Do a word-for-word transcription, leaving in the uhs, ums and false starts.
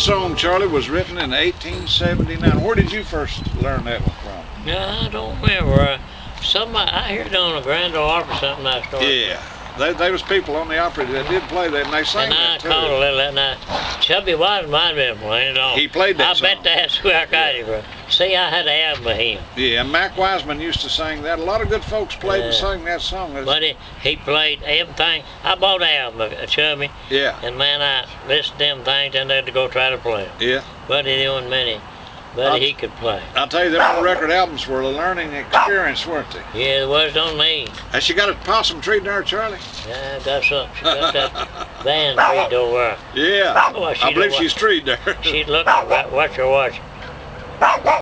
song, Charlie, was written in eighteen seventy-nine. Where did you first learn that one from? No, I don't remember. Uh, somebody, I heard it on a Grand Ole Opry something I started. Yeah. There, there was people on the opera that did play that, and they sang and that I too. called a little, and I, Chubby Watts might have been playing it on. He played that I song. bet that's where I got it from. See, I had an album of him. Yeah, and Mac Wiseman used to sing that. A lot of good folks played and Yeah. sang that song. It's- But he, he played everything. I bought an album of Chubby, yeah, and man, I listened to them things and had to go try to play them. yeah. But he didn't many, but I'll- he could play. I'll tell you, them record albums were a learning experience, weren't they? Yeah, the words don't need. Has she got a possum tree there, Charlie? Yeah, I got something. She got that band treed over. Yeah, Oh, she I believe don't she's treed there. She's looking, watch her watch.